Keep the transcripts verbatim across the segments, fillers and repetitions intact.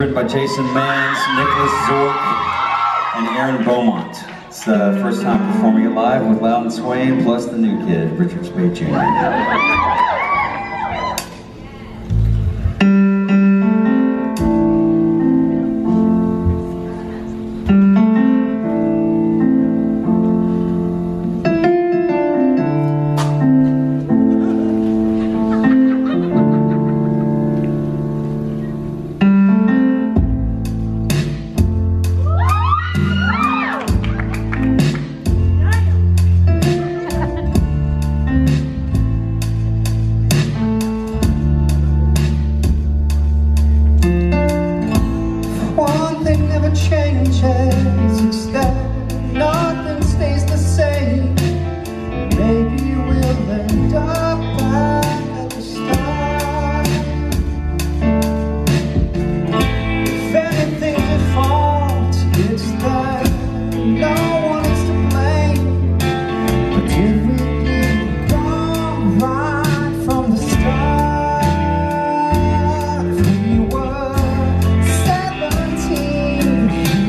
Written by Jason Mans, Nicholas Zork, and Aaron Beaumont. It's the uh, first time performing it live with Loud and Swain, plus the new kid, Richard Spade Junior changes, that nothing stays the same. Maybe we'll end up back at the start. If anything's at fault, it's that no one is to blame. But did we get it wrong right from the start? We were seventeen.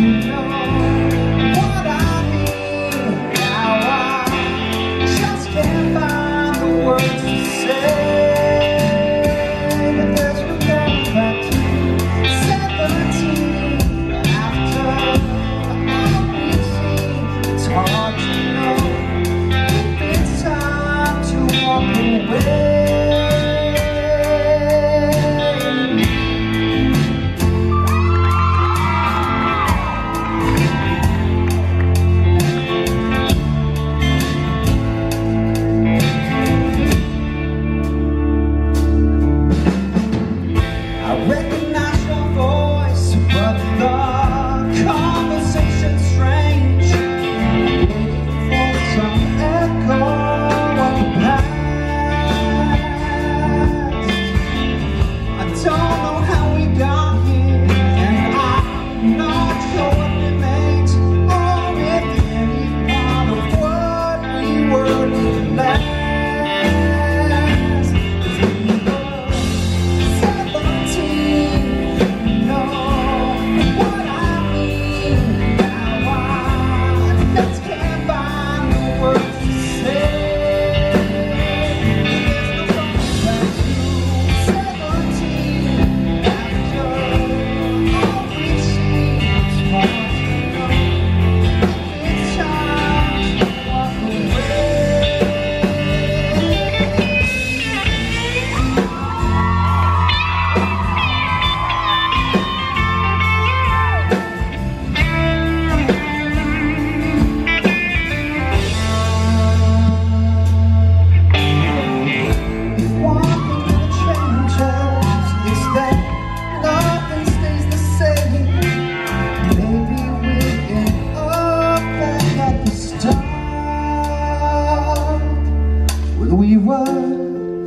We were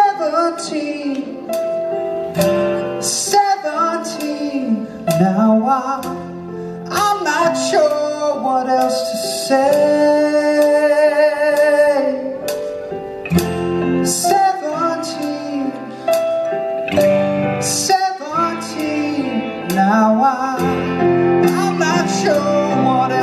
seventeen, seventeen. Now I, I'm not sure what else to say. Seventeen, seventeen. Now I, I'm not sure what else.